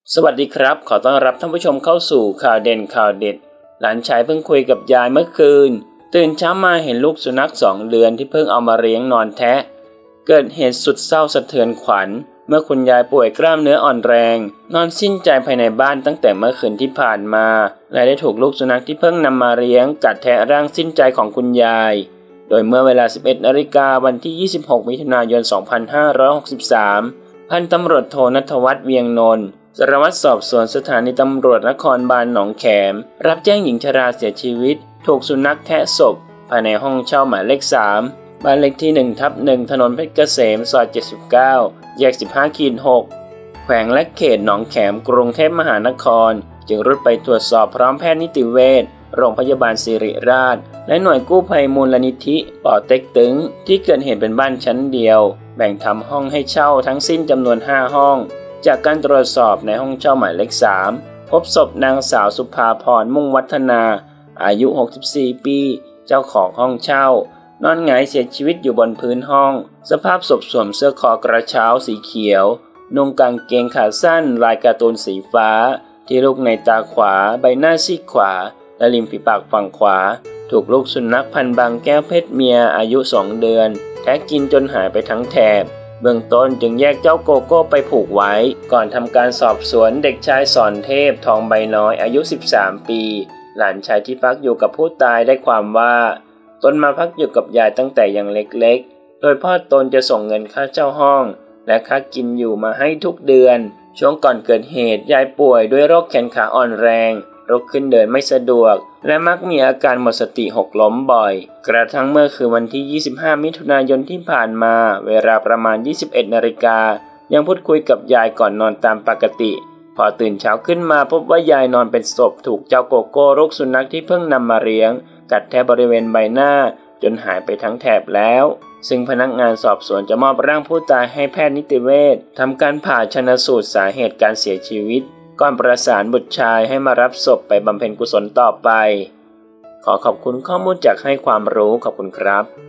สวัสดีครับขอต้อนรับท่านผู้ชมเข้าสู่ข่าวเด่นข่าวเด็ดหลานชายเพิ่งคุยกับยายเมื่อคืนตื่นเช้ามาเห็นลูกสุนัข2 เดือนที่เพิ่งเอามาเลี้ยงนอนแทะเกิดเหตุสุดเศร้าสะเทือนขวัญเมื่อคุณยายป่วยกล้ามเนื้ออ่อนแรงนอนสิ้นใจภายในบ้านตั้งแต่เมื่อคืนที่ผ่านมาและได้ถูกลูกสุนัขที่เพิ่งนำมาเลี้ยงกัดแทะร่างสิ้นใจของคุณยายโดยเมื่อเวลา 11 นาฬิกาวันที่ 26 มิถุนายน 2563 พันตำรวจโทณัฐวัฒน์เวียงนนท์สารวัตรสอบสวนสถานีตำรวจนครบาลหนองแขมรับแจ้งหญิงชราเสียชีวิตถูกสุนัขแทะศพภายในห้องเช่าหมายเลข 3 บ้านเลขที่ 1/1 ถนนเพชรเกษมซอย 79 แยก 15/6 แขวงและเขตหนองแขมกรุงเทพมหานครจึงรุดไปตรวจสอบพร้อมแพทย์นิติเวชโรงพยาบาลศิริราชและหน่วยกู้ภัยมูลนิธิป่อเต็กตึงที่เกิดเหตุเป็นบ้านชั้นเดียวแบ่งทำห้องให้เช่าทั้งสิ้นจำนวน5 ห้องจากการตรวจสอบในห้องเช่าหมายเลข 3พบศพนางสาวสุภาพรมุ่งวัฒนาอายุ64 ปีเจ้าของห้องเช่านอนหงายเสียชีวิตอยู่บนพื้นห้องสภาพศพสวมเสื้อคอกระเช้าสีเขียวนุ่งกางเกงขาสั้นลายการ์ตูนสีฟ้าที่ลูกในตาขวาใบหน้าซีกขวาและริมฝีปากฝั่งขวาถูกลูกสุนัขพันธุ์บางแก้วเพศเมียอายุ2 เดือนแทะกินจนหายไปทั้งแถบเบื้องต้นจึงแยกเจ้าโกโก้ไปผูกไว้ก่อนทำการสอบสวนเด็กชายสอนเทพทองใบน้อยอายุ13 ปีหลานชายที่พักอยู่กับผู้ตายได้ความว่าตนมาพักอยู่กับยายตั้งแต่ยังเล็กๆโดยพ่อตนจะส่งเงินค่าเช่าห้องและค่ากินอยู่มาให้ทุกเดือนช่วงก่อนเกิดเหตุยายป่วยด้วยโรคแขนขาอ่อนแรงลุกขึ้นเดินไม่สะดวกและมักมีอาการหมดสติหกล้มบ่อยกระทั่งเมื่อคืนวันที่ 25 มิถุนายนที่ผ่านมาเวลาประมาณ 21 นาฬิกายังพูดคุยกับยายก่อนนอนตามปกติพอตื่นเช้าขึ้นมาพบว่ายายนอนเป็นศพถูกเจ้าโกโก้ลูกสุนัขที่เพิ่งนำมาเลี้ยงกัดแทะบริเวณใบหน้าจนหายไปทั้งแถบแล้วซึ่งพนักงานสอบสวนจะมอบร่างผู้ตายให้แพทย์นิติเวชทำการผ่าชันสูตรสาเหตุการเสียชีวิตก่อนประสานบุตรชายให้มารับศพไปบำเพ็ญกุศลต่อไปขอขอบคุณข้อมูลจากให้ความรู้ขอบคุณครับ